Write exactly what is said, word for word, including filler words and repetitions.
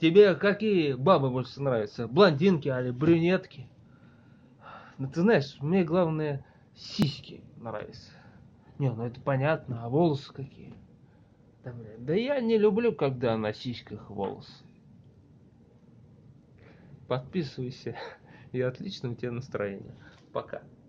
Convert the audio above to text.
Тебе какие бабы больше нравятся? Блондинки или брюнетки? Ну ты знаешь, мне главное сиськи нравятся. Не, ну это понятно, а волосы какие? Да, блин, да я не люблю, когда на сиськах волосы. Подписывайся, и отличного тебе настроения. Пока.